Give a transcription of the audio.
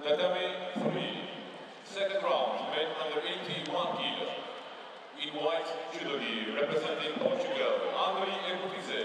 Tatami 3. Second round, men under 81 kg. In white, judo representing Portugal, Egutidze.